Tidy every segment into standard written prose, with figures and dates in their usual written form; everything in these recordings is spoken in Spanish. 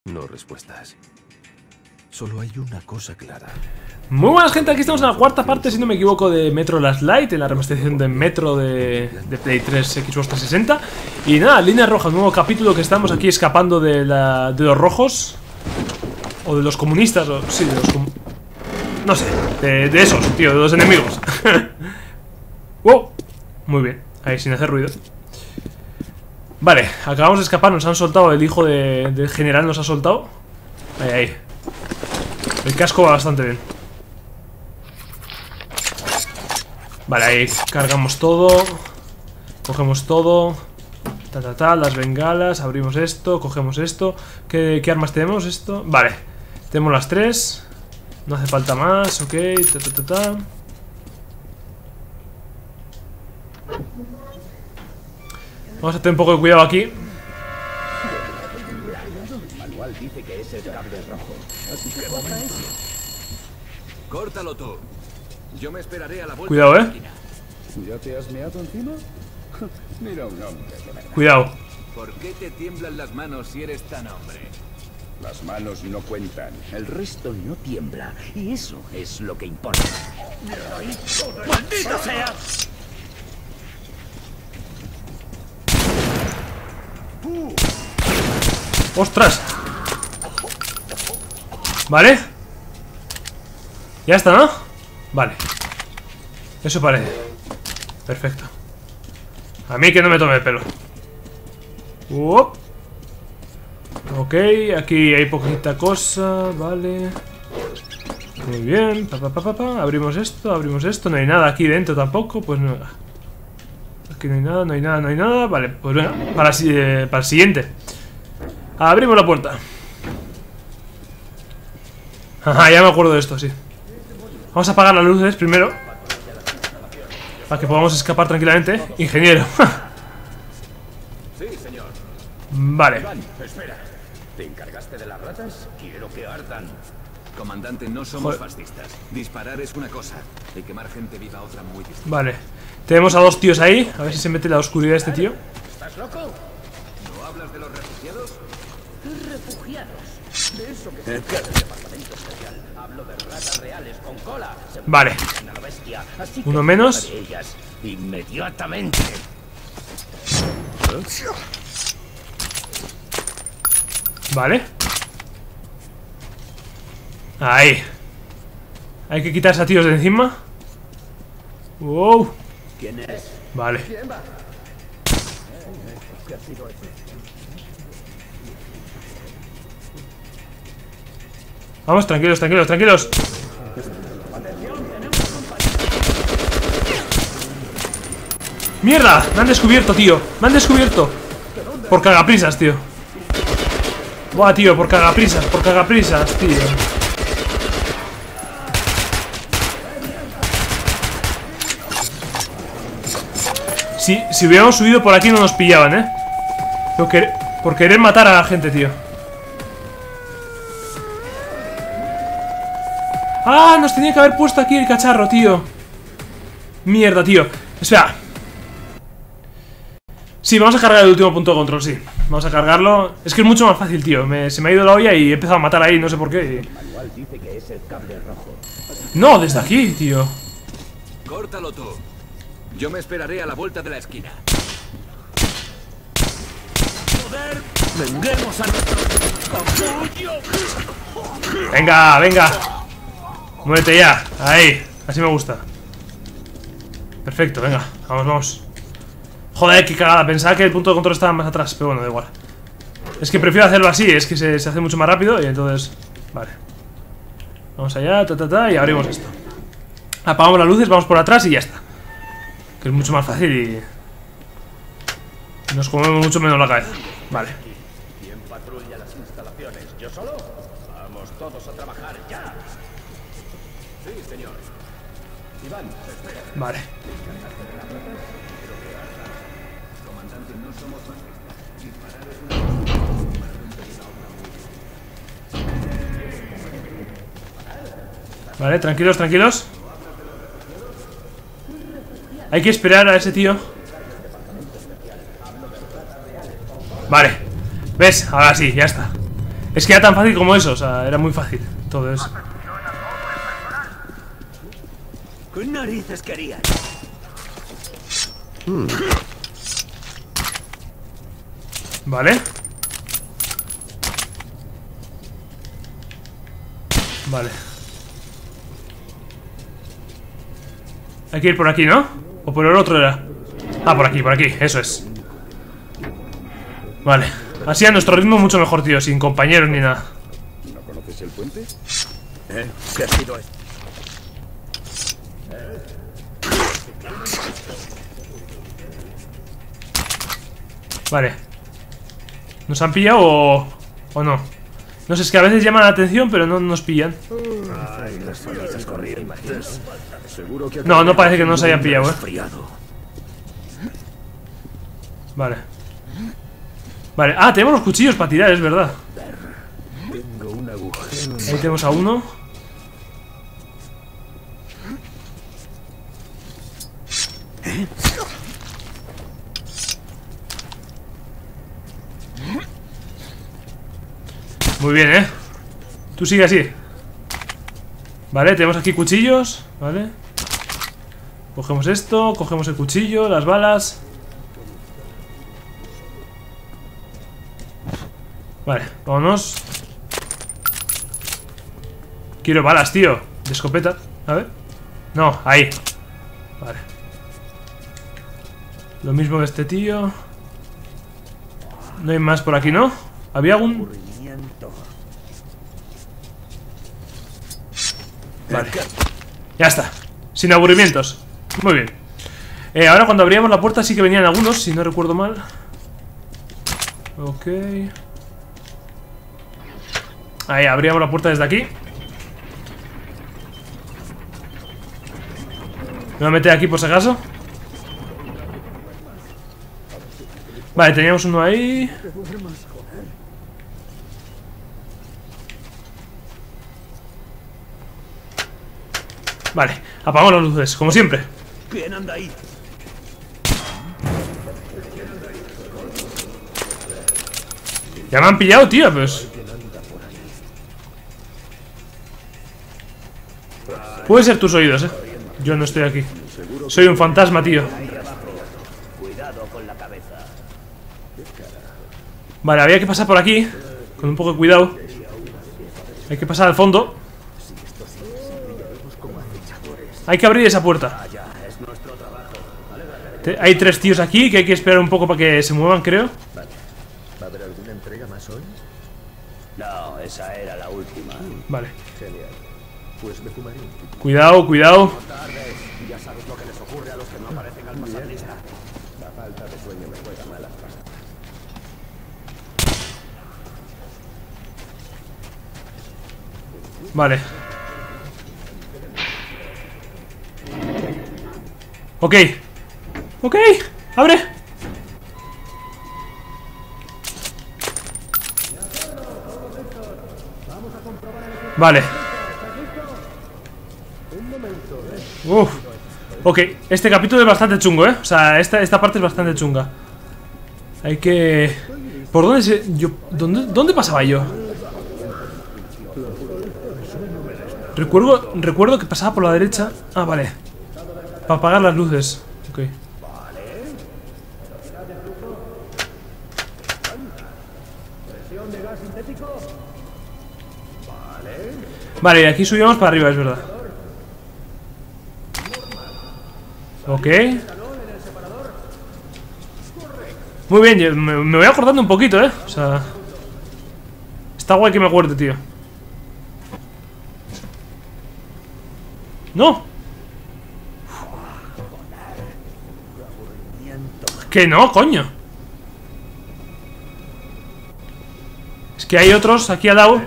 No respuestas. Solo hay una cosa clara. Muy buenas, gente, aquí estamos en la cuarta parte, si no me equivoco, de Metro Last Light, en la remasterización de Metro de Play 3, Xbox 360. Y nada, Línea Roja, un nuevo capítulo que estamos aquí escapando de los rojos. O de los comunistas, o sí, de los no sé, de esos, tío, de los enemigos. Wow, muy bien, ahí sin hacer ruido. Vale, acabamos de escapar, nos han soltado, el hijo del general nos ha soltado. Ahí, ahí. El casco va bastante bien. Vale, ahí cargamos todo. Cogemos todo. Las bengalas, abrimos esto, cogemos esto. ¿Qué armas tenemos? Esto. Vale, tenemos las tres. No hace falta más, ok. Vamos a tener un poco de cuidado aquí. El manual dice que es el cable rojo. Así que Córtalo tú. Yo me esperaré a la vuelta. Cuidado, ¿Ya te has meado encima? Mira un hombre de verdad. Cuidado. ¿Por qué te tiemblan las manos si eres tan hombre? Las manos no cuentan. El resto no tiembla. Y eso es lo que importa. ¡Maldito sea! ¡Ostras! Vale. Ya está, ¿no? Vale. Eso parece. Perfecto. A mí que no me tome el pelo. Ok, aquí hay poquita cosa. Vale. Muy bien. Abrimos esto. No hay nada aquí dentro tampoco. Pues no. Aquí no hay nada, no hay nada, no hay nada. Vale, pues venga, para el siguiente. Abrimos la puerta. Ajá, ya me acuerdo de esto, sí. Vamos a apagar las luces primero, para que podamos escapar tranquilamente. Ingeniero. Sí, señor. Vale. Iván, espera. ¿Te encargaste de las ratas? Quiero que ardan. Comandante, no somos fascistas. Disparar es una cosa y quemar gente viva otra muy distinta. Vale. Tenemos a dos tíos ahí. A ver si se mete en la oscuridad este tío. ¿Estás loco? ¿No hablas de los refugiados? Refugiados. De eso que se encarga el departamento especial. Hablo de ratas reales con cola. Se Vale. parecen a la bestia, así que Uno menos. de ellas inmediatamente. Vale. Ahí. Hay que quitarse a tiros de encima. Wow. ¿Quién es? Vale. Vamos, tranquilos, tranquilos, tranquilos. ¡Mierda! Me han descubierto, tío. Me han descubierto. Por cagaprisas, tío. Buah, tío, por cagaprisas, tío. Si hubiéramos subido por aquí no nos pillaban, por querer matar a la gente, tío. ¡Ah! Nos tenía que haber puesto aquí el cacharro, tío. Mierda, tío. Espera. Sí, vamos a cargar el último punto de control, sí. Vamos a cargarlo. Es que es mucho más fácil, tío. Se me ha ido la olla y he empezado a matar ahí, no sé por qué. El manual dice que es el cable rojo. No, desde aquí, tío. Córtalo tú. Yo me esperaré a la vuelta de la esquina. Joder, venguemos a nuestro capullo. Venga, venga. Muérete ya, ahí. Así me gusta. Perfecto, venga, vamos, vamos. Joder, qué cagada, pensaba que el punto de control estaba más atrás. Pero bueno, da igual. Es que prefiero hacerlo así, es que se hace mucho más rápido. Y entonces, vale. Vamos allá, y abrimos esto. Apagamos las luces, vamos por atrás y ya está. Que es mucho más fácil y nos comemos mucho menos la cabeza. Vale. ¿Quién patrulla las instalaciones? ¿Yo solo? Vamos todos a trabajar ya. Sí, señor. Iván, espera. Vale. Comandante, no somos fascistas. Disparar es una Vale, tranquilos, tranquilos. Hay que esperar a ese tío. Vale. ¿Ves? Ahora sí, ya está. Es que era tan fácil como eso, o sea, era muy fácil todo eso. ¿Qué narices querías? Vale. Vale. Hay que ir por aquí, ¿no? ¿O por el otro era? Ah, por aquí, eso es. Vale. Así a nuestro ritmo mucho mejor, tío, sin compañeros ni nada. ¿No conoces el puente? ¿Qué ha sido esto? Vale. ¿Nos han pillado o no? No sé, es que a veces llaman la atención, pero no nos pillan. Ay, las fallas corrientes. Seguro que No, no parece que nos hayan pillado, Vale. Vale, ah, tenemos los cuchillos para tirar, es verdad. Tengo un agujero. Ahí tenemos a uno. Muy bien, Tú sigue así. Vale, tenemos aquí cuchillos. Vale. Cogemos esto, cogemos el cuchillo, las balas. Vale, vámonos. Quiero balas, tío. De escopeta. A ver. No, ahí. Vale. Lo mismo que este tío. No hay más por aquí, ¿no? ¿Había algún...? Vale. Ya está. Sin aburrimientos. Muy bien. Ahora cuando abríamos la puerta sí que venían algunos, si no recuerdo mal. Ok. Ahí, abríamos la puerta desde aquí. Me voy a meter aquí por si acaso. Vale, teníamos uno ahí. Vale, apagamos las luces, como siempre. ¿Quién anda ahí? Ya me han pillado, tío, pues. Puede ser tus oídos, Yo no estoy aquí. Soy un fantasma, tío. Cuidado con la cabeza. Vale, había que pasar por aquí. Con un poco de cuidado. Hay que pasar al fondo. Hay que abrir esa puerta. Hay 3 tíos aquí que hay que esperar un poco para que se muevan, creo. ¿Va a haber alguna entrega más hoy? No, esa era la última. Vale. Genial. Pues me fumaré un poco. Cuidado, cuidado. Tarde. Ya sabes lo que les ocurre a los que no aparecen al pasar lista. La falta de sueño me juega malas pasadas. Vale. Ok. Ok. Abre. Vale. Uf. Ok, este capítulo es bastante chungo, O sea, esta parte es bastante chunga. Hay que... ¿Por dónde se...? ¿Dónde pasaba yo? Recuerdo que pasaba por la derecha. Ah, vale. Para apagar las luces. Ok. Vale, y aquí subíamos para arriba, es verdad. Ok. Muy bien, me voy acordando un poquito, O sea... Está guay que me acuerde, tío. ¡No! Que no, coño. Es que hay otros aquí al lado.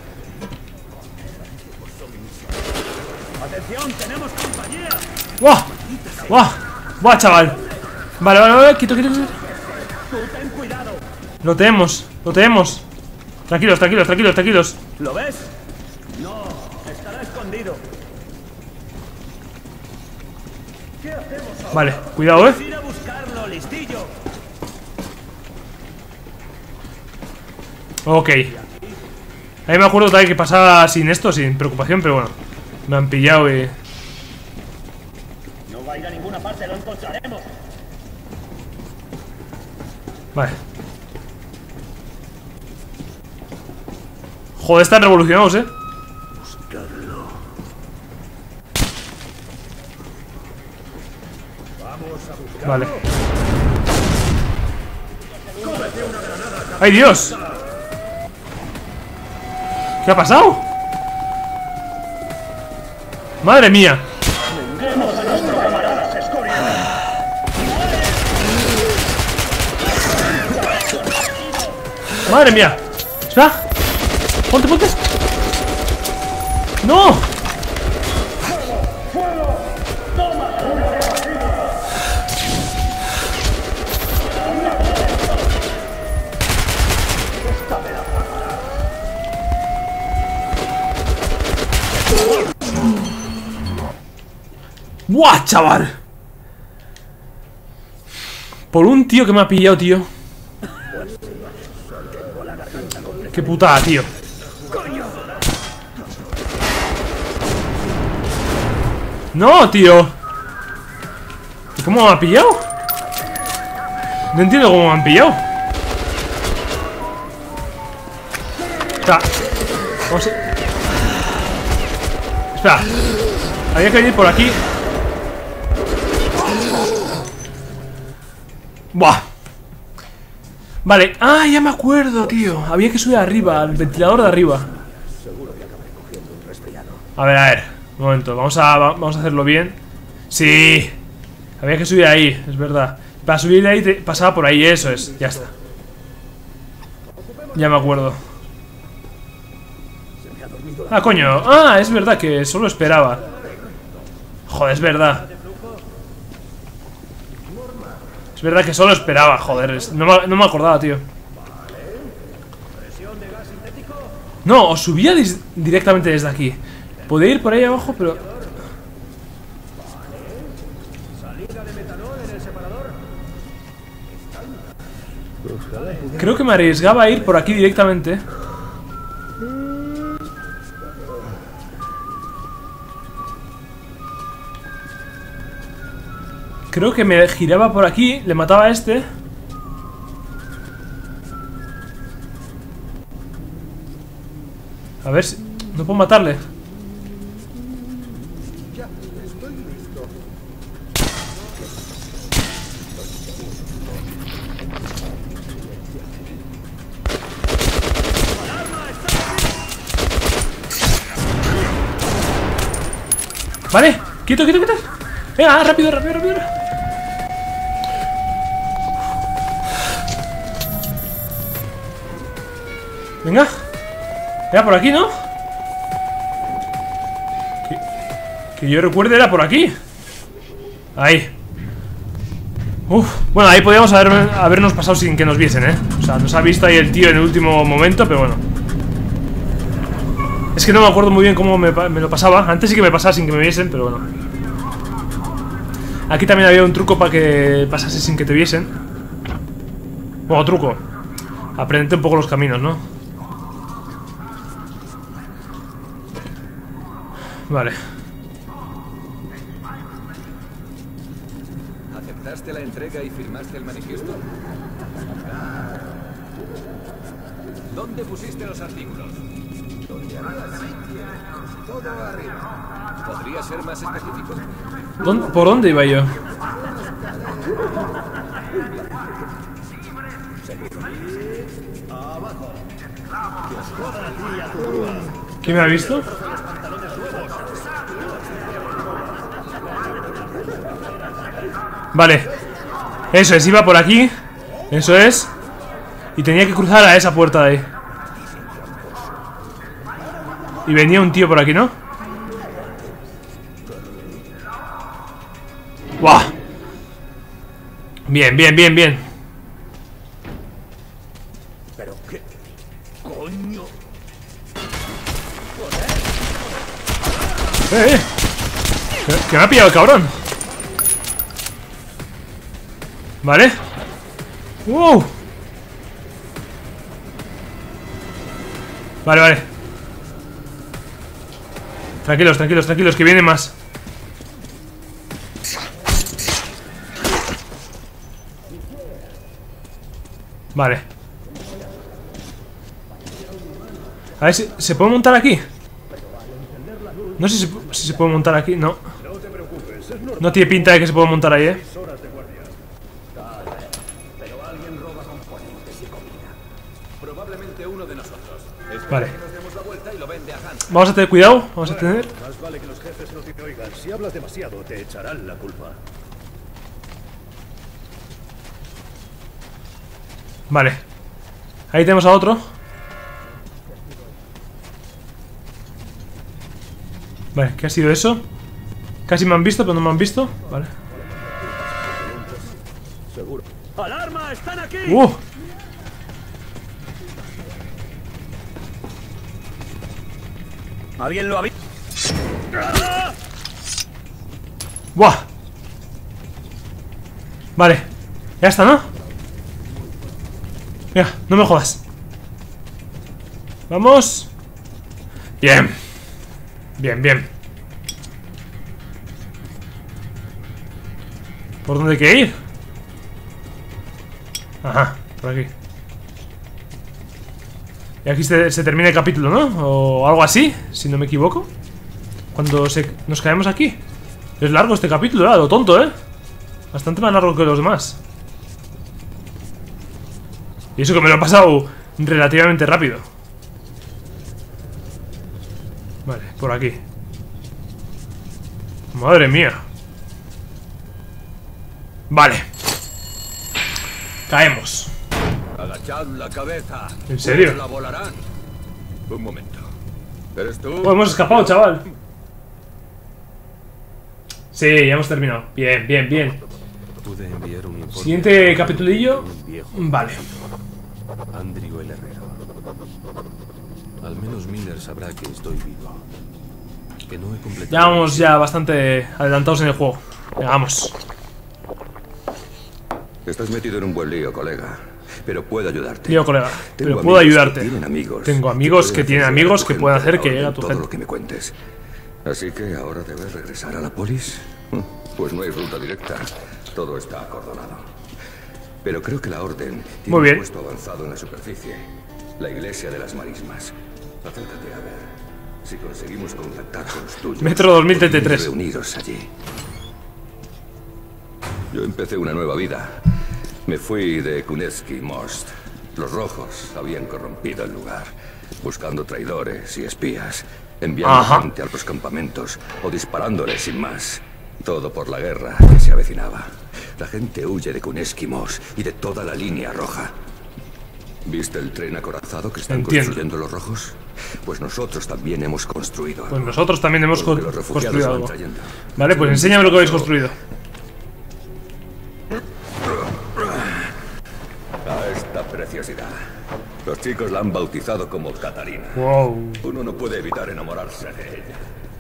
¡Atención! ¡Tenemos compañía! ¡Buah! ¡Buah! ¡Buah, chaval! Vale, quito. Ten cuidado. Lo tenemos. Tranquilos. ¿Lo ves? No, estará escondido. ¿Qué hacemos ahora? Vale, cuidado, Ir a buscarlo, listillo. Ok. Ahí me acuerdo también que pasaba sin esto, sin preocupación, pero bueno. Me han pillado y... No va a ir a ninguna parte, lo encontraremos. Vale. Joder, están revolucionados, Vale. ¡Ay, Dios! ¿Qué ha pasado? ¡Madre mía! ¡Madre mía! ¡Espera! ¡Ponte, ponte! ¡No! ¡Buah, chaval! Por un tío que me ha pillado, tío. Qué putada, tío. No, tío. ¿Y cómo me ha pillado? No entiendo cómo me han pillado. Espera. Vamos a... Espera. Había que ir por aquí. Buah. Vale, ah, ya me acuerdo, tío. Había que subir arriba, al ventilador de arriba. A ver, un momento, vamos a hacerlo bien. Sí. Había que subir ahí, es verdad. Para subir de ahí pasaba por ahí, eso es, ya está. Ya me acuerdo. Ah, coño, ah, es verdad que solo esperaba. Joder, es verdad. Es verdad que solo esperaba, joder, no me acordaba, tío. No, os subía directamente desde aquí. Podía ir por ahí abajo, pero... Creo que me arriesgaba a ir por aquí directamente. Creo que me giraba por aquí, le mataba a este. A ver si... No puedo matarle. Vale, quieto, quieto, quieto. Venga, rápido, rápido, rápido. Venga. Era por aquí, ¿no? Que yo recuerde era por aquí. Ahí. Uf. Bueno, ahí podíamos habernos pasado sin que nos viesen, ¿eh? O sea, nos ha visto ahí el tío en el último momento, pero bueno. Es que no me acuerdo muy bien cómo me lo pasaba. Antes sí que me pasaba sin que me viesen, pero bueno. Aquí también había un truco para que pasase sin que te viesen. Bueno, truco. Aprendete un poco los caminos, ¿no? Vale. ¿Aceptaste la entrega y firmaste el manifiesto? ¿Dónde pusiste los artículos? Todo arriba. ¿Podría ser más específico? ¿Por dónde iba yo? ¿Quién me ha visto? Vale. Eso es, iba por aquí. Eso es. Y tenía que cruzar a esa puerta de ahí. Y venía un tío por aquí, ¿no? ¡Buah! Bien, bien, bien, bien. ¿Pero qué coño? Que me ha pillado el cabrón. Vale. ¡Wow! Vale, vale. Tranquilos, tranquilos, tranquilos, que viene más. Vale. A ver si se puede montar aquí. No sé si se puede montar aquí, no. No tiene pinta de que se pueda montar ahí, Pero alguien roba componentes y comida. Probablemente uno de nosotros. Vale. Que nos demos la vuelta y lo vende a Hans. Vamos a tener cuidado, vamos a tener. Más vale que los jefes no te oigan. Si hablas demasiado, te echarán la culpa. Vale. Ahí tenemos a otro. Vale, ¿qué ha sido eso? Casi me han visto, pero no me han visto. Vale. Seguro. ¡Alarma! ¡Están aquí! ¿Alguien lo ha visto? ¡Buah! Vale. Ya está, ¿no? Mira, no me jodas. Vamos. Bien. Bien, bien. ¿Por dónde hay que ir? Ajá, por aquí. Y aquí se termina el capítulo, ¿no? O algo así, si no me equivoco. Cuando nos caemos aquí. Es largo este capítulo, lo tonto, ¿eh? Bastante más largo que los demás. Y eso que me lo he pasado relativamente rápido. Vale, por aquí. Madre mía. Vale. Caemos. Agachad la cabeza. ¿En serio? La volarán. Un momento. ¿Eres tú? Oh, hemos escapado, chaval. Sí, ya hemos terminado. Bien, bien, bien. Pude enviar un informe. Siguiente capitulillo. Vale. Andrew el herrero. Al menos Miller sabrá que estoy vivo. Que no he completado. Ya vamos ya bastante adelantados en el juego. Venga, vamos. Estás metido en un buen lío, colega. Pero puedo ayudarte. Tío, colega, pero Tengo puedo amigos ayudarte. que tienen amigos Tengo amigos que tienen pueden amigos hacer que pueden hacer llegar a que tu llegue a orden tu todo gente. lo que me cuentes. Así que ahora debes regresar a la polis. Pues no hay ruta directa. Todo está acordonado. Pero creo que la orden tiene Muy bien. un puesto avanzado en la superficie. La iglesia de las marismas. Acércate a ver si conseguimos contactar con los tuyos. Metro 2033. Reunidos allí. Yo empecé una nueva vida. Me fui de Kunevsky Most. Los rojos habían corrompido el lugar, buscando traidores y espías, enviando gente a los campamentos o disparándoles sin más. Todo por la guerra que se avecinaba. La gente huye de Kunevsky Most y de toda la línea roja. ¿Viste el tren acorazado que están construyendo los rojos? Pues nosotros también hemos construido algo. Pues nosotros también hemos Todo lo que los refugiados construido van algo. trayendo. Vale, pues enséñame lo que habéis construido. A esta preciosidad. Los chicos la han bautizado como Catarina. Wow. Uno no puede evitar enamorarse de ella.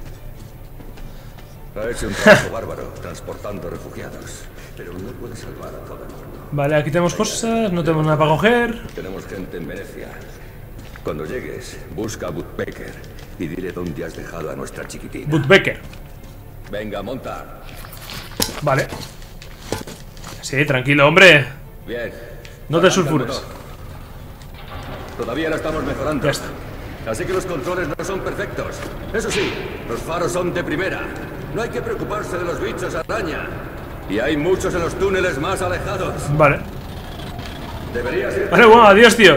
Ha hecho un trabajo bárbaro transportando refugiados, pero no puede salvar a todo el mundo. Vale, aquí tenemos cosas, no tenemos nada para coger. Tenemos gente en Venecia. Cuando llegues, busca a Budbecker y dile dónde has dejado a nuestra chiquitina. Budbecker. Venga, monta. Vale. Sí, tranquilo, hombre. Bien. No te Arranca el sulfures. motor. Todavía la estamos mejorando. Ya está. Así que los controles no son perfectos. Eso sí, los faros son de primera. No hay que preocuparse de los bichos araña. Y hay muchos en los túneles más alejados. Vale. Deberías ir. Vale, bueno, adiós, tío.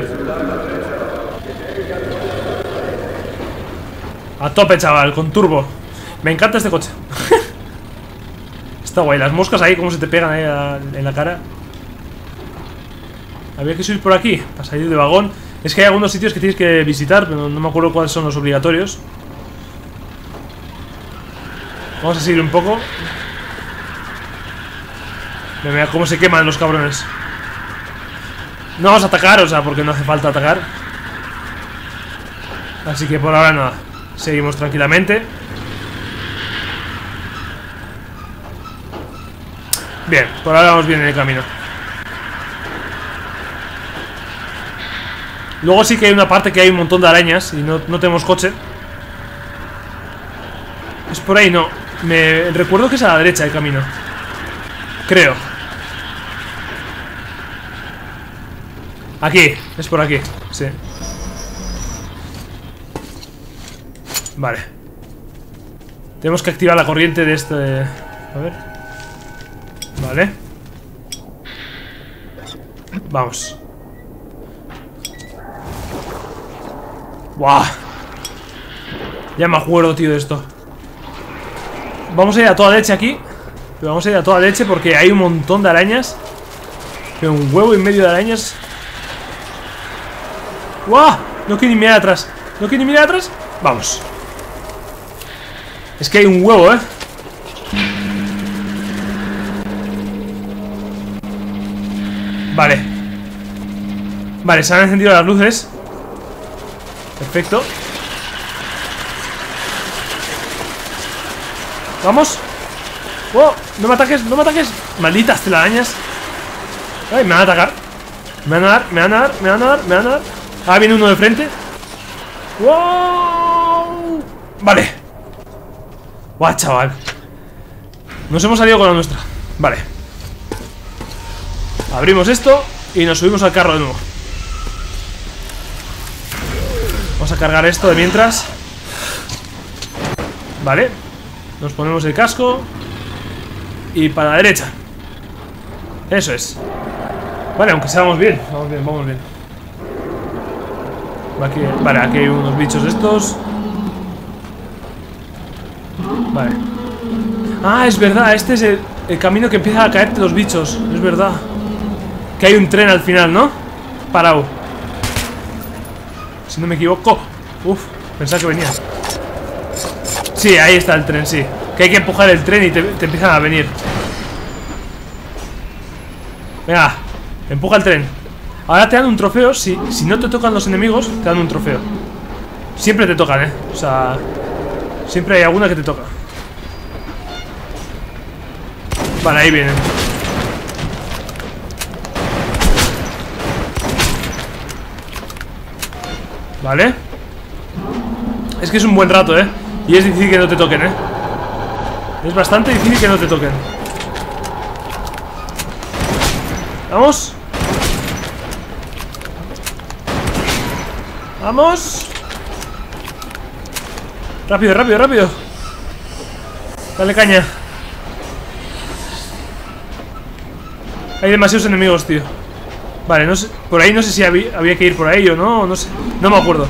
A tope, chaval, con turbo. Me encanta este coche. Está guay, las moscas ahí, como se te pegan ahí en la cara. Había que subir por aquí, para salir de vagón. Es que hay algunos sitios que tienes que visitar, pero no me acuerdo cuáles son los obligatorios. Vamos a seguir un poco. Mira cómo se queman los cabrones. No vamos a atacar, o sea, porque no hace falta atacar. Así que por ahora nada. Seguimos tranquilamente. Bien, por ahora vamos bien en el camino. Luego sí que hay una parte que hay un montón de arañas y no tenemos coche. Es por ahí, no. Me recuerdo que es a la derecha el camino. Creo. Aquí, es por aquí. Sí. Vale. Tenemos que activar la corriente de este... A ver. Vale. Vamos. ¡Buah! Ya me acuerdo, tío, de esto. Vamos a ir a toda leche aquí. Pero vamos a ir a toda leche porque hay un montón de arañas. Pero un huevo y medio de arañas. ¡Guau! No quiero ni mirar atrás. No quiero ni mirar atrás. Vamos. Es que hay un huevo, ¿eh? Vale. Vale, se han encendido las luces. Perfecto. Vamos. ¡Oh! ¡No me ataques! ¡No me ataques! Malditas telarañas. ¡Ay! Me van a atacar. Me van a dar, me van a dar, me van a dar, me van a dar. Ah, viene uno de frente. ¡Wow! Vale. ¡Guau, chaval! Nos hemos salido con la nuestra. Vale. Abrimos esto y nos subimos al carro de nuevo. Vamos a cargar esto de mientras. Vale. Nos ponemos el casco. Y para la derecha. Eso es. Vale, aunque seamos bien. Vamos bien, vamos bien. Aquí, vale, aquí hay unos bichos de estos. Vale. Ah, es verdad, este es el camino que empieza a caerte los bichos. Es verdad. Que hay un tren al final, ¿no? Parado. Si no me equivoco. Uf, pensaba que venía. Sí, ahí está el tren, sí. Que hay que empujar el tren y te empiezan a venir. Venga, empuja el tren. Ahora te dan un trofeo. Si no te tocan los enemigos, te dan un trofeo. Siempre te tocan, ¿eh? O sea, siempre hay alguna que te toca. Vale, ahí vienen. Vale. Es que es un buen rato, ¿eh? Y es difícil que no te toquen, ¿eh? Es bastante difícil que no te toquen. Vamos. Vamos. Rápido, rápido, rápido. Dale caña. Hay demasiados enemigos, tío. Vale, no sé. Por ahí no sé si había que ir por ahí o no. No sé. No me acuerdo.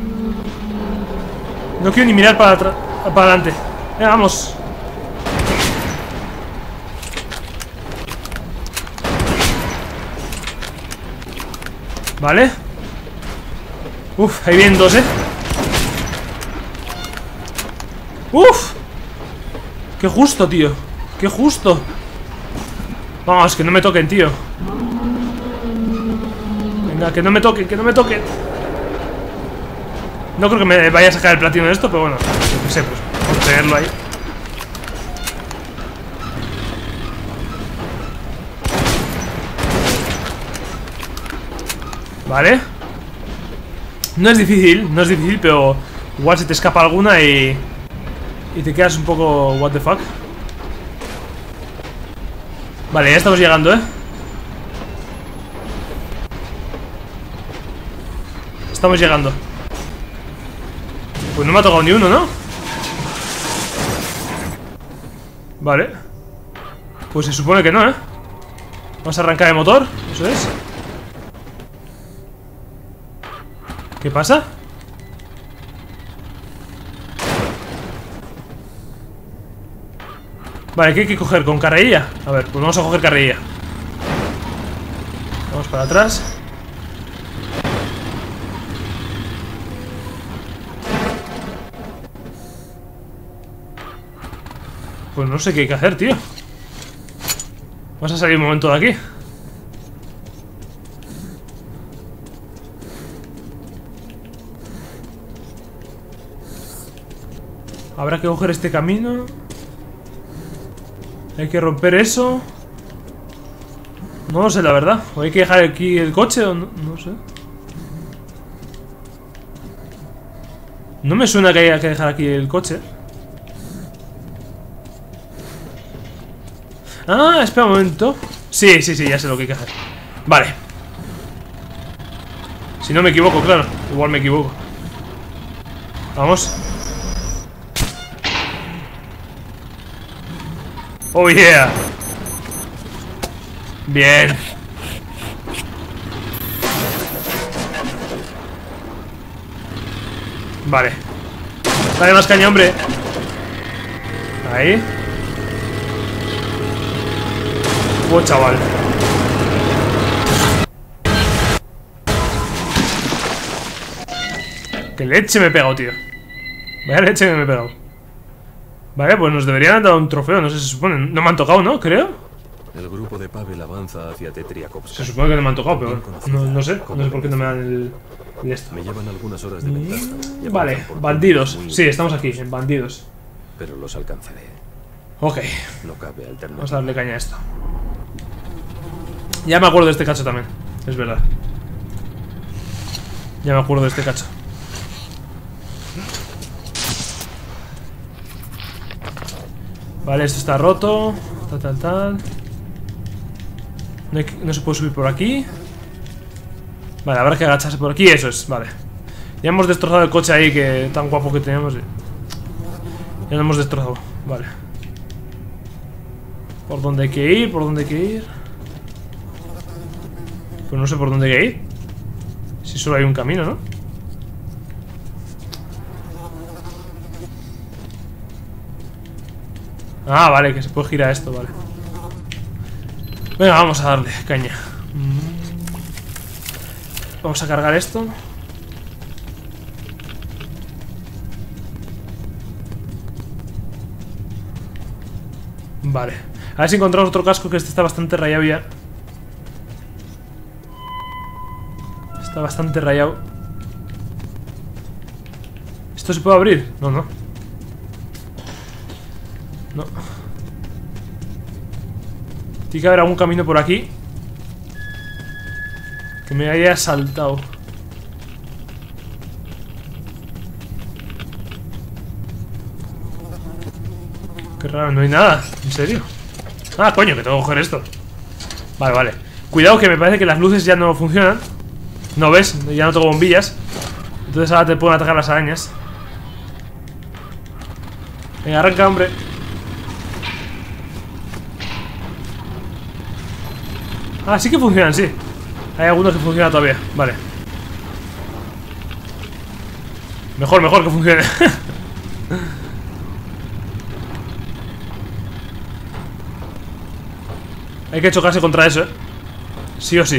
No quiero ni mirar para adelante. Venga, vamos. Vale. Uf, ahí vienen dos, ¿eh? Uf. Qué justo, tío. Qué justo. Vamos, que no me toquen, tío. Venga, que no me toquen, que no me toquen. No creo que me vaya a sacar el platino de esto, pero bueno, yo qué sé, pues vamos a tenerlo ahí. Vale. No es difícil, pero igual se te escapa alguna y te quedas un poco what the fuck. Vale, ya estamos llegando, ¿eh? Estamos llegando. Pues no me ha tocado ni uno, ¿no? Vale. Pues se supone que no, ¿eh? Vamos a arrancar el motor. Eso es. ¿Qué pasa? Vale, ¿qué hay que coger? ¿Con carrerilla? A ver, pues vamos a coger carrerilla. Vamos para atrás. Pues no sé qué hay que hacer, tío. Vamos a salir un momento de aquí. Habrá que coger este camino. Hay que romper eso. No lo sé, la verdad. O hay que dejar aquí el coche o no, no sé. No me suena que haya que dejar aquí el coche. Ah, espera un momento. Sí, ya sé lo que hay que hacer. Vale. Si no me equivoco, claro. Igual me equivoco. Vamos. Oh yeah. Bien. Vale. Dale más caña, hombre. Ahí. Oh, chaval. Qué leche me he pegado, tío. Vaya leche que me he pegado. Vale, pues nos deberían dar un trofeo, no sé, se supone. No me han tocado, ¿no? Creo. El grupo de Pavel avanza hacia Tetriakovsk. Se supone que no me han tocado, pero no sé por qué no me dan el esto. Me llevan algunas horas de ventaja. Vale, bandidos. Sí, estamos aquí, en bandidos. Pero los alcanzaré. Ok. No cabe alternativa. Vamos a darle caña a esto. Ya me acuerdo de este cacho también. Es verdad. Ya me acuerdo de este cacho. Vale, esto está roto. Tal. No se puede subir por aquí. Vale, habrá que agacharse por aquí. Eso es, vale. Ya hemos destrozado el coche ahí, que tan guapo que teníamos. Ya lo hemos destrozado. Vale. ¿Por dónde hay que ir? Pues no sé por dónde hay que ir. Si solo hay un camino, ¿no? Ah, vale, que se puede girar esto, vale. Venga, vamos a darle caña. Vamos a cargar esto. Vale. A ver si encontramos otro casco, que este está bastante rayado ya. Está bastante rayado. ¿Esto se puede abrir? No. No. Tiene que haber algún camino por aquí que me haya saltado. Qué raro, no hay nada. ¿En serio? Ah, coño, que tengo que coger esto. Vale. Cuidado, que me parece que las luces ya no funcionan. ¿No ves? Ya no tengo bombillas. Entonces ahora te pueden atacar las arañas. Venga, arranca, hombre. Ah, sí que funcionan, sí. Hay algunos que funcionan todavía. Vale. Mejor que funcione. Hay que chocarse contra eso, sí o sí.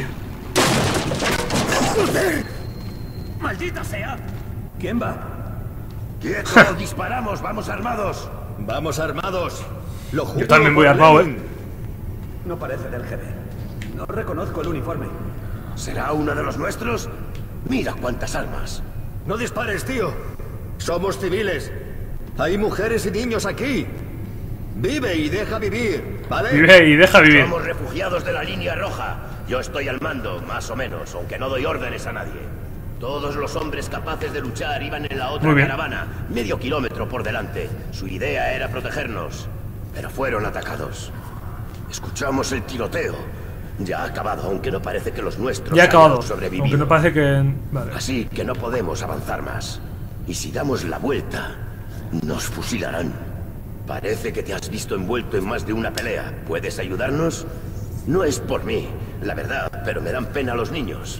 ¡Maldita sea! ¿Quién va? ¡Quieto! ¡Disparamos! ¡Vamos armados! ¡Vamos armados! Lo juro. Yo también voy armado, No parece del GB. No reconozco el uniforme. ¿Será uno de los nuestros? Mira cuántas armas. No dispares, tío. Somos civiles. Hay mujeres y niños aquí. Vive y deja vivir, ¿vale? Vive y deja vivir. Somos refugiados de la línea roja. Yo estoy al mando, más o menos, aunque no doy órdenes a nadie. Todos los hombres capaces de luchar iban en la otra caravana, medio kilómetro por delante. Su idea era protegernos, pero fueron atacados. Escuchamos el tiroteo. Ya ha acabado, aunque no parece que los nuestros ya ha acabado, sobrevivido. aunque no parece que... Vale. Así que no podemos avanzar más. Y si damos la vuelta, nos fusilarán. Parece que te has visto envuelto en más de una pelea. ¿Puedes ayudarnos? No es por mí, la verdad, pero me dan pena los niños.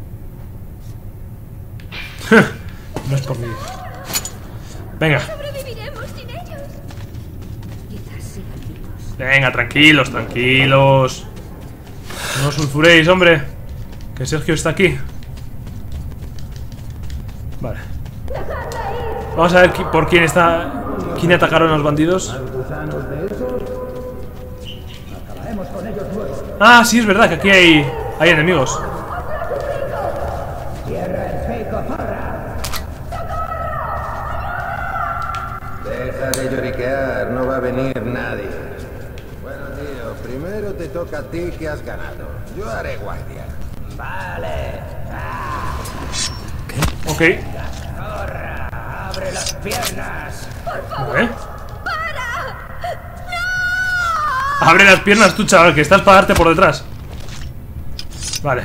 No es por mí. Venga. Sobreviviremos sin ellos. Quizás sigan vivos. Venga, tranquilos. No os sulfuréis, hombre. Que Sergio está aquí. Vale. Vamos a ver por quién está... ¿Quién atacaron a los bandidos? Ah, sí, es verdad que aquí hay enemigos. Deja de lloriquear, no va a venir nadie. Bueno, tío, primero te toca a ti, que has ganado. Yo haré guardia. Vale. Ok. Corra, abre las piernas. Vale. Abre las piernas tú, chaval, que estás para darte por detrás. Vale.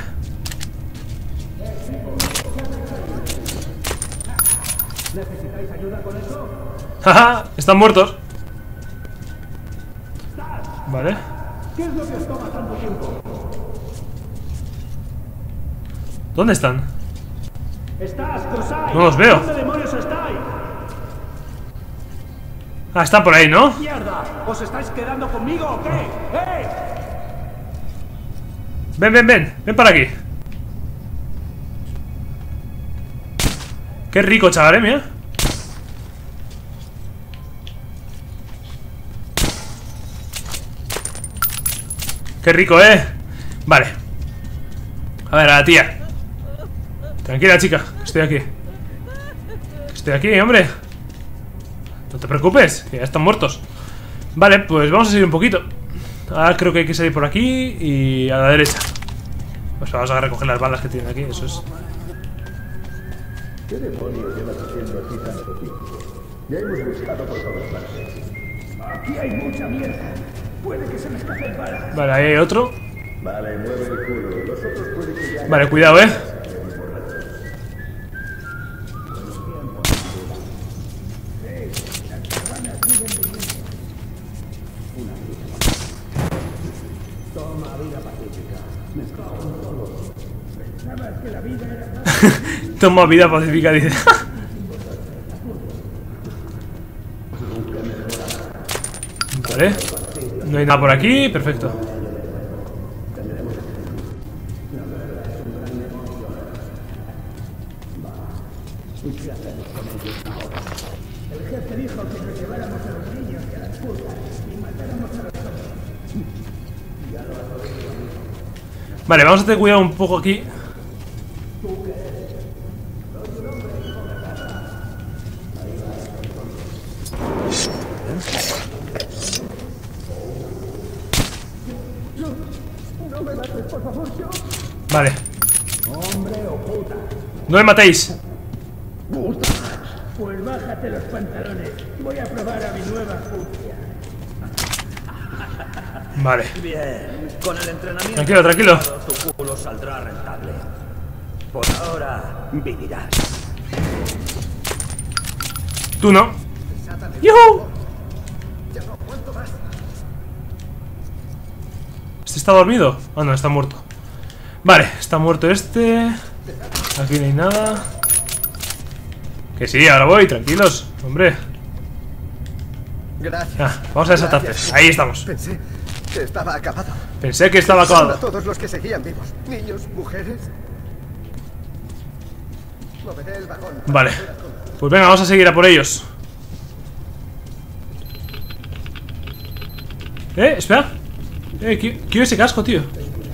¿Necesitáis ayuda con eso? Jaja, están muertos. Vale. ¿Qué es lo que os toma tanto tiempo? ¿Dónde están? ¡Estás, Cruzai! No los veo. ¿Dónde demonios estáis? Ah, están por ahí, ¿no? ¡Mierda! ¿Os estáis quedando conmigo o qué? ¡Eh! Ven, ven, ven. Ven para aquí. Qué rico, chaval, mira. Qué rico, Vale. A ver, a la tía. Tranquila, chica. Estoy aquí. Estoy aquí, hombre. No te preocupes, que ya están muertos. Vale, pues vamos a seguir un poquito. Ahora creo que hay que salir por aquí y a la derecha. Pues vamos a recoger las balas que tienen aquí, eso es. ¿Qué demonios llevas haciendo aquí tanto tiempo? Ya hemos buscado por todas partes. Aquí hay mucha mierda. Puede que se me escapen balas. Vale, ahí hay otro. Vale, mueve el culo. Los otros pueden que ya... Vale, cuidado, Toma, vida pacífica. Me cago en todo. Pensabas que la vida era... Toma vida pacífica, dice. Vale. No hay nada por aquí, perfecto. El jefe dijo que nos lleváramos a los niños y a las putas y matáramos a los hombres. Vale, vamos a tener cuidado un poco aquí. Vale. No me matéis. Pues bájate los pantalones. Voy a probar a mi nueva furia. Vale. Bien, con el entrenamiento Tranquilo, tranquilo. tu culo saldrá rentable. Por ahora vivirás. Tú no. ¡Yuhu! ¿Este está dormido? Ah, no, está muerto. Vale, está muerto este. Aquí no hay nada. Que sí, ahora voy, tranquilos, hombre. Gracias. Ah, vamos a desatarte. Ahí estamos. Pensé que estaba acabado. Pensé que estaba A acabado. todos los que seguían vivos. Niños, mujeres. Moveré el vagón. Vale. Pues venga, vamos a seguir a por ellos. Espera. Quiero ese casco, tío.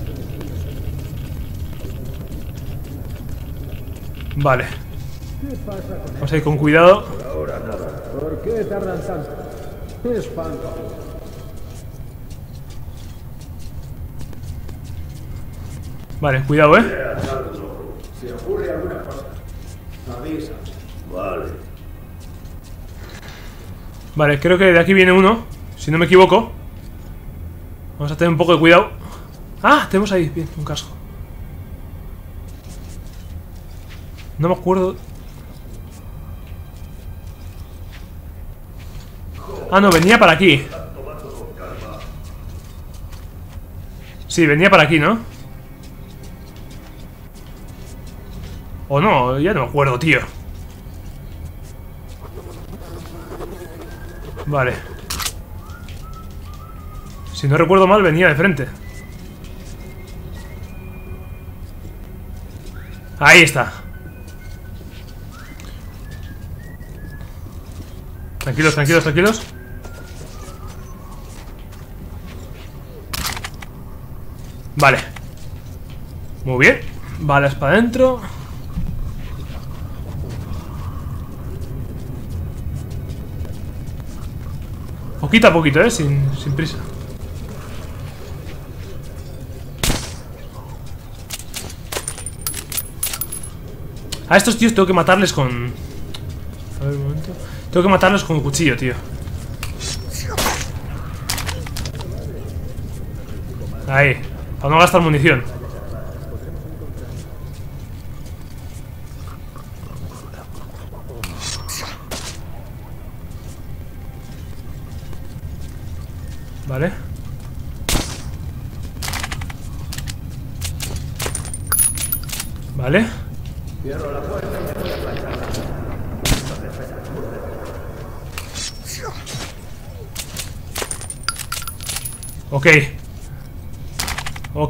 Vale. Vamos a ir con cuidado. Ahora nada. ¿Por qué tardan tanto? ¡Qué espanto! Vale, cuidado, Si ocurre alguna cosa, avisa. Vale. Vale, creo que de aquí viene uno. Si no me equivoco. Vamos a tener un poco de cuidado. Ah, tenemos ahí, bien, un casco. No me acuerdo. Ah, no, venía para aquí. Sí, venía para aquí, ¿no? O no, ya no me acuerdo, tío. Vale. Si no recuerdo mal, venía de frente. Ahí está. Tranquilos, tranquilos, tranquilos. Vale. Muy bien. Balas para adentro. Poquito a poquito, sin prisa. A estos tíos tengo que matarles con... A ver, un momento. Tengo que matarlos con un cuchillo, tío. Ahí, para no gastar munición. Vale. Vale. Ok. Ok.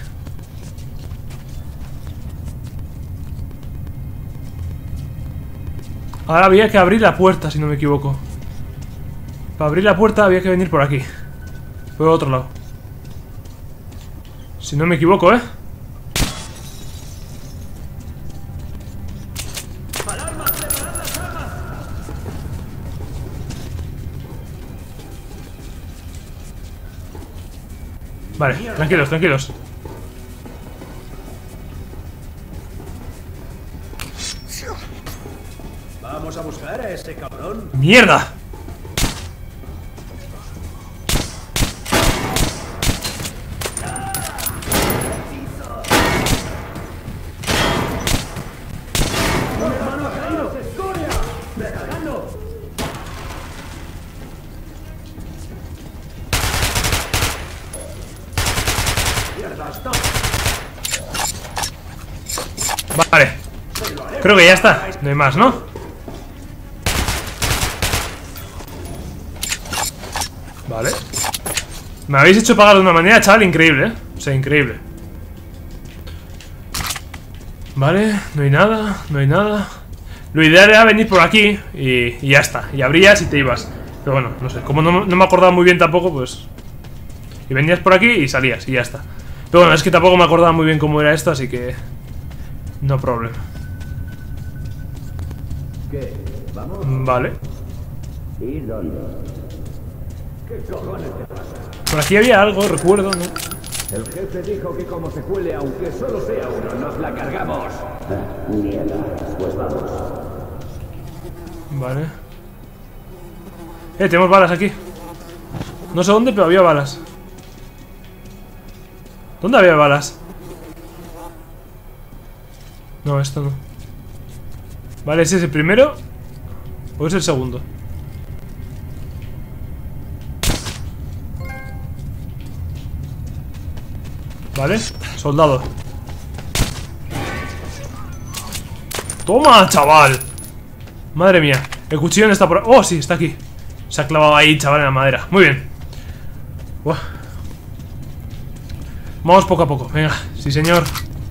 Ahora había que abrir la puerta, si no me equivoco. Para abrir la puerta había que venir por aquí. Por otro lado. Si no me equivoco, ¿eh? Vale, tranquilos, tranquilos. Vamos a buscar a ese cabrón. ¡Mierda! Vale. Creo que ya está. No hay más, ¿no? Vale. Me habéis hecho pagar de una manera, chaval, increíble, ¿eh? O sea, increíble. Vale, no hay nada, no hay nada. Lo ideal era venir por aquí y ya está. Y abrías y te ibas. Pero bueno, no sé. Como no me acordaba muy bien tampoco, pues... Y venías por aquí y salías y ya está. Pero bueno, es que tampoco me acordaba muy bien cómo era esto, así que... No problema. ¿Qué? ¿Vamos? Vale. ¿Y dónde? ¿Qué cojones te pasa? Por aquí había algo, recuerdo, ¿no? El jefe dijo que como se cuele, aunque solo sea uno, nos la cargamos. Mierda, pues vamos. Vale. Tenemos balas aquí. No sé dónde, pero había balas. ¿Dónde había balas? No, esto no. Vale, ¿ese es el primero? ¿O es el segundo? Vale, soldado. ¡Toma, chaval! Madre mía, el cuchillón está por... ¡Oh, sí, está aquí! Se ha clavado ahí, chaval, en la madera. Muy bien. Buah. Vamos poco a poco, venga, sí señor.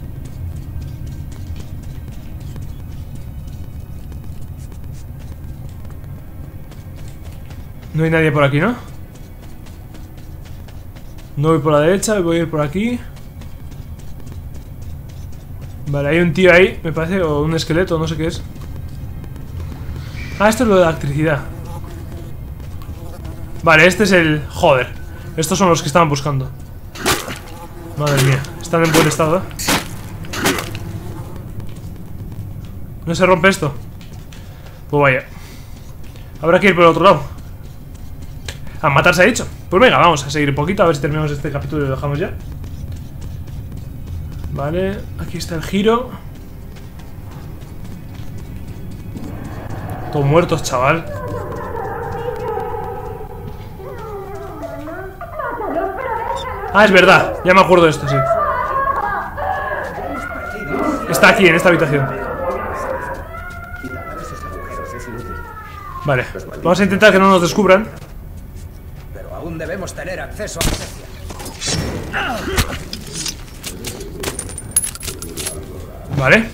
No hay nadie por aquí, ¿no? No voy por la derecha, voy a ir por aquí. Vale, hay un tío ahí, me parece, o un esqueleto, no sé qué es. Ah, esto es lo de la electricidad. Vale, este es el... Joder, estos son los que estaban buscando. Madre mía, están en buen estado, ¿eh? ¿No se rompe esto? Pues vaya. Habrá que ir por el otro lado. A matar se ha dicho. Pues venga, vamos a seguir un poquito. A ver si terminamos este capítulo y lo dejamos ya. Vale, aquí está el giro. Todos muertos, chaval. Ah, es verdad, ya me acuerdo de esto, sí. Está aquí, en esta habitación. Vale, vamos a intentar que no nos descubran. Pero aún debemos tener acceso a la ciencia. Vale.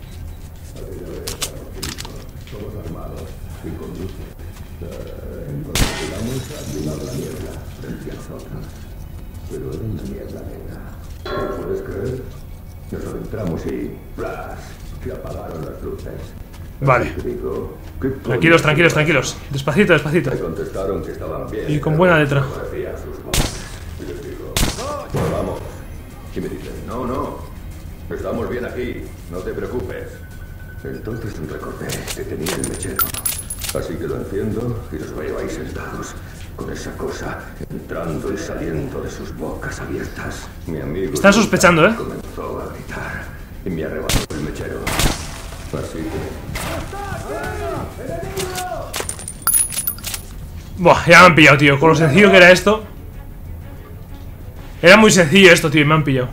Pero era una mierda negra. ¿Lo puedes creer? Nos adentramos y... ¡Flash! Se apagaron las luces. Vale. Tranquilos, tranquilos, tranquilos. Despacito, despacito. Me contestaron que estaban bien. Y con buena letra. Y les digo, pues vamos. Y me dicen, no, no. Estamos bien aquí. No te preocupes. Entonces recordé que tenía el mechero. Así que lo enciendo y los veo ahí sentados. con esa cosa entrando y saliendo de sus bocas abiertas. Mi amigo... Están sospechando, ¿eh? Comenzó a gritar y me arrebató el mechero. Así que... Buah, ya me han pillado, tío. Con lo sencillo que era esto. Era muy sencillo esto, tío, y me han pillado.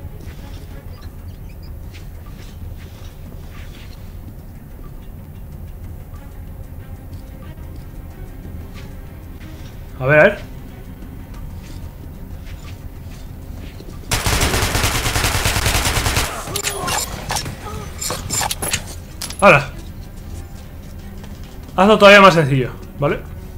A ver, a ver. Ahora. Hazlo todavía más sencillo, ¿vale?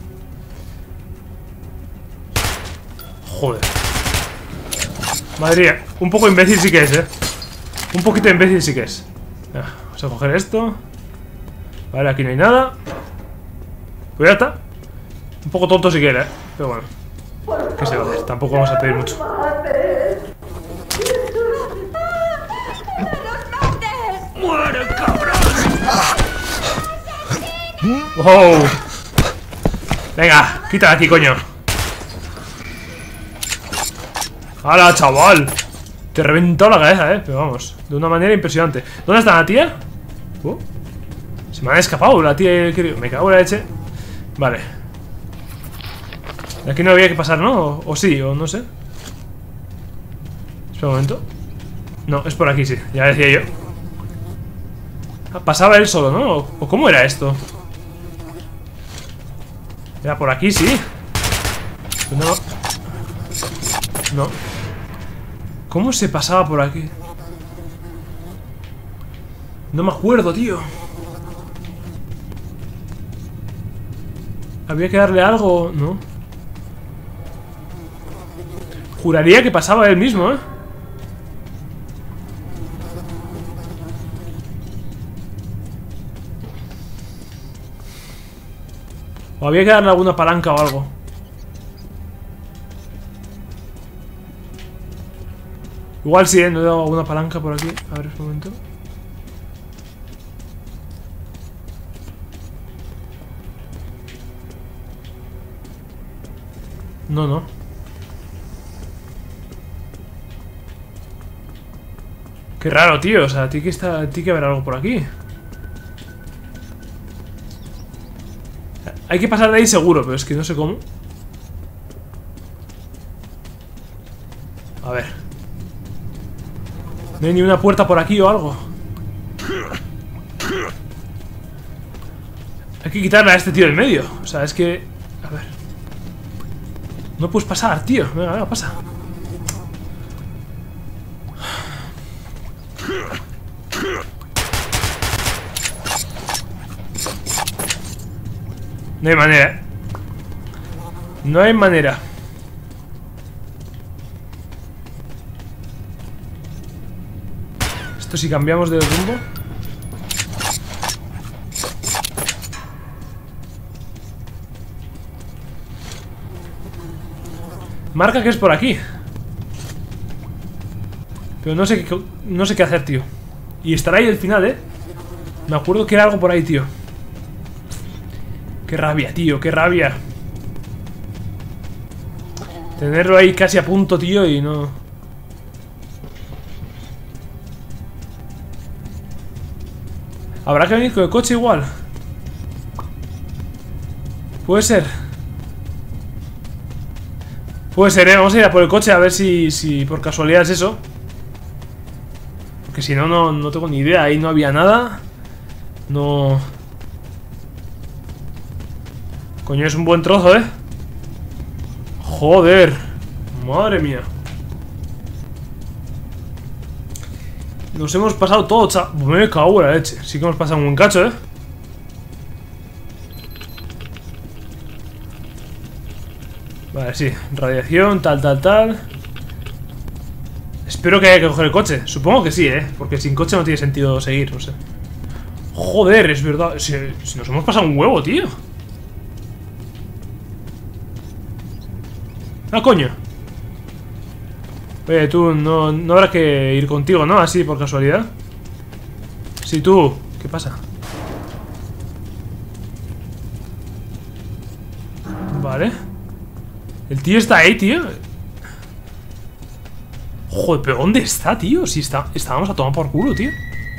Joder. Madre mía, un poco imbécil sí que es, un poquito imbécil sí que es. Vamos a coger esto. Vale, aquí no hay nada. Pues ya está. Un poco tonto si quiere, pero bueno. ¿Qué se va a hacer? Tampoco vamos a pedir mucho. ¡Muere, cabrón! ¡Wow! Venga, quita de aquí, coño. ¡Hala, chaval! Te he reventado la cabeza, pero vamos, de una manera impresionante. ¿Dónde está la tía? Se me ha escapado la tía. Me cago en la leche. Vale. De aquí no había que pasar, ¿no? O sí, o no sé. Espera un momento. No, es por aquí, sí, ya decía yo. Pasaba él solo, ¿no? ¿O cómo era esto? Era por aquí, sí. No. No. ¿Cómo se pasaba por aquí? No me acuerdo, tío. ¿Había que darle algo? No. Juraría que pasaba él mismo, ¿eh? O había que darle alguna palanca o algo. Igual sí, no he dado alguna palanca por aquí. A ver, un momento. No, no. Qué raro, tío. O sea, tiene que haber algo por aquí. Hay que pasar de ahí seguro, pero es que no sé cómo. A ver. No hay ni una puerta por aquí o algo. Hay que quitarle a este tío del medio. O sea, es que... A ver. No puedes pasar, tío. Venga, venga, pasa. No hay manera. No hay manera. Esto si cambiamos de rumbo. Marca que es por aquí. Pero no sé qué hacer, tío. Y estará ahí el final, ¿eh? Me acuerdo que era algo por ahí, tío. Qué rabia, tío, qué rabia. Tenerlo ahí casi a punto, tío, y no... ¿Habrá que venir con el coche igual? Puede ser. Puede ser, vamos a ir a por el coche a ver si por casualidad es eso. Porque si no, no tengo ni idea. Ahí no había nada. No... Coño, es un buen trozo, ¿eh? Joder. Madre mía. Nos hemos pasado todo, me cago en la leche. Sí que hemos pasado un buen cacho, ¿eh? Vale, sí. Radiación, tal. Espero que haya que coger el coche. Supongo que sí, ¿eh? Porque sin coche no tiene sentido seguir, no sé. Joder, es verdad. Si nos hemos pasado un huevo, tío. ¡Ah, coño! Oye, tú, no habrá que ir contigo, ¿no? Así, por casualidad. Sí, tú. ¿Qué pasa? Vale. El tío está ahí, tío. Joder, pero ¿dónde está, tío? Si estábamos a tomar por culo, tío.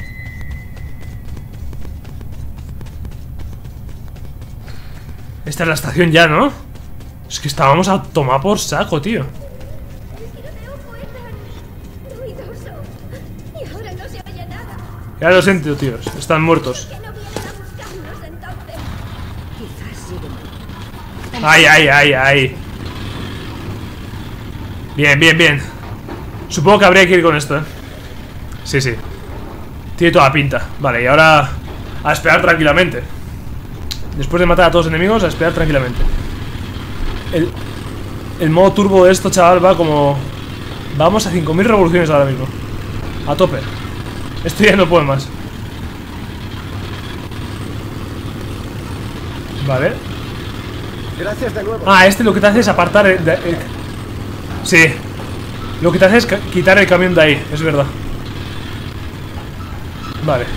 Esta es la estación ya, ¿no? Es que estábamos a tomar por saco, tío. El tiroteo fue tan ruidoso. Y ahora no se oye nada. Ya lo siento, tíos. Están muertos. Que no vienen a buscarnos entonces. Quizás siguen. Ay, ay, ay, ay. Bien, bien, bien. Supongo que habría que ir con esto, ¿eh? Sí, sí. Tiene toda la pinta. Vale, y ahora a esperar tranquilamente. Después de matar a todos los enemigos, a esperar tranquilamente. El modo turbo de esto, chaval, va como... Vamos a 5000 revoluciones ahora mismo. A tope. Esto ya no puede más. Vale. Gracias de nuevo. Ah, este lo que te hace es apartar sí. Lo que te hace es quitar el camión de ahí, es verdad. Vale.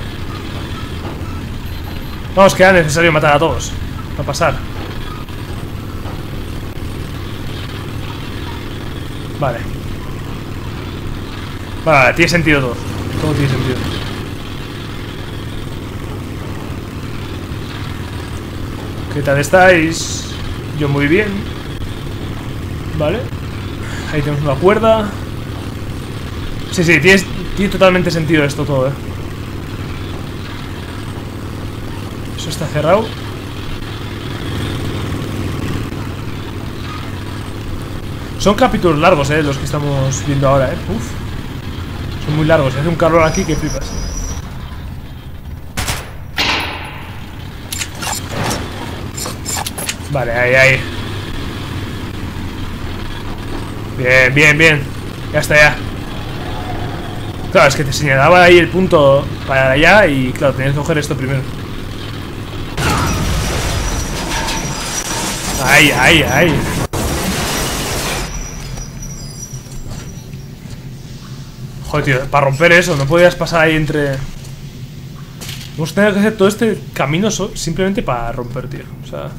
Vamos, que era necesario matar a todos para pasar. Vale. Vale, tiene sentido todo. Todo tiene sentido. ¿Qué tal estáis? Yo muy bien. Vale. Ahí tenemos una cuerda. Sí, sí, tiene totalmente sentido esto todo, Eso está cerrado. Son capítulos largos, los que estamos viendo ahora, Uf. Son muy largos, hace un calor aquí que flipas. Vale, ahí. Bien, bien, bien. Ya está, ya. Claro, es que te señalaba ahí el punto para allá y claro, tenías que coger esto primero. Ahí. Joder, tío, para romper eso, no podías pasar ahí entre... Hemos tenido que hacer todo este camino simplemente para romper, tío. O sea...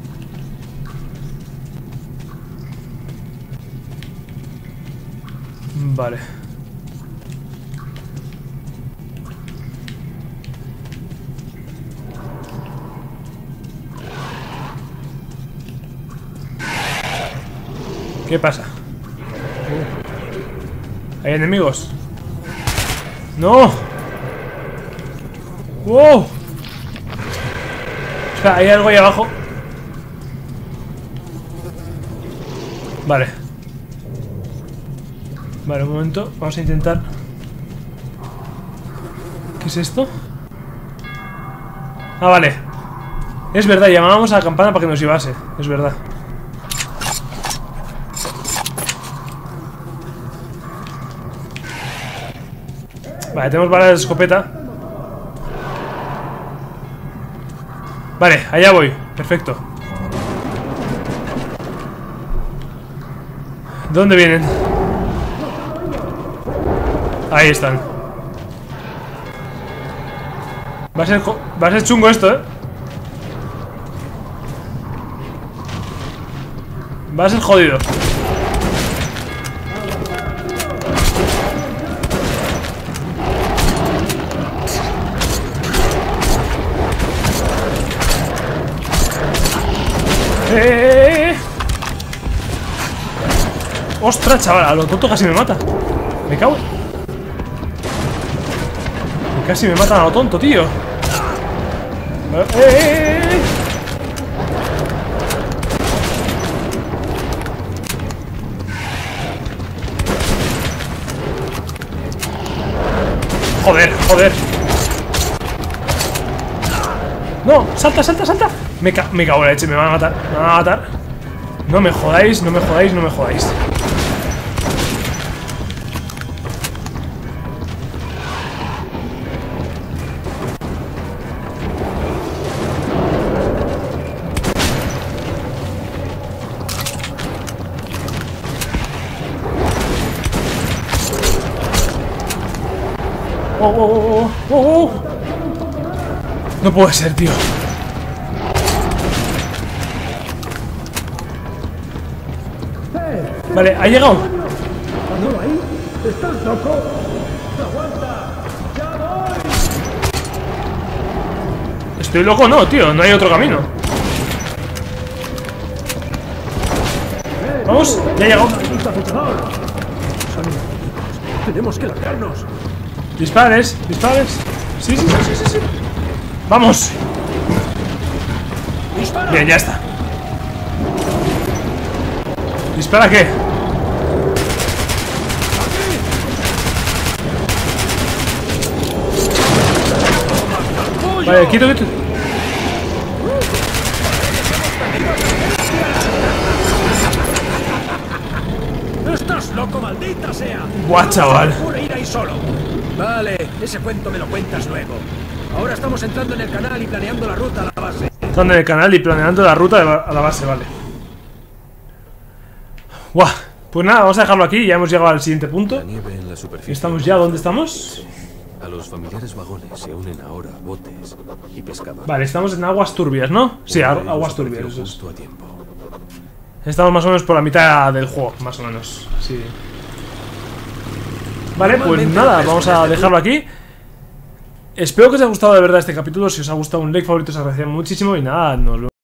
Vale. ¿Qué pasa? ¿Hay enemigos? ¡No! ¡Wow! O sea, hay algo ahí abajo. Vale. Vale, un momento. Vamos a intentar... ¿Qué es esto? Ah, vale. Es verdad, llamábamos a la campana para que nos llevase. Es verdad. Vale, tenemos balas de escopeta. Vale, allá voy. Perfecto. ¿De dónde vienen? Ahí están. Va a ser chungo esto, Va a ser jodido. ¡Ostras, chaval! A lo tonto casi me mata. Me cago en... Casi me matan a lo tonto, tío. Joder. No, salta. Me cago en la leche, me van a matar. No me jodáis. Oh. No puede ser, tío. Vale, ha llegado. ¿No ahí? ¿Estás loco? ¡Aguanta! ¡Ya voy! Estoy loco, no, tío, no hay otro camino. Vamos, ya ha llegado. Tenemos que largarnos. Dispares, dispares. Sí. Vamos. ¡Dispara! Bien, ya está. ¿Dispara qué? Vale, quieto. ¡Estás loco, maldita sea! Buah, chaval. ¡Ocurre ir ahí solo! Vale, ese cuento me lo cuentas luego. Ahora estamos entrando en el canal y planeando la ruta a la base. Están en el canal y planeando la ruta a la base, vale. Buah, pues nada, vamos a dejarlo aquí. Ya hemos llegado al siguiente punto. La nieve en la superficie. ¿Estamos ya? ¿Dónde estamos? A los familiares vagones se unen ahora botes y pescadores. Vale, estamos en aguas turbias, ¿no? Sí, aguas turbias, eso es. Justo a tiempo. Estamos más o menos por la mitad del juego, más o menos. Sí. Vale, pues nada, vamos a dejarlo aquí. Espero que os haya gustado de verdad este capítulo. Si os ha gustado un like favorito os agradecería muchísimo. Y nada, nos vemos.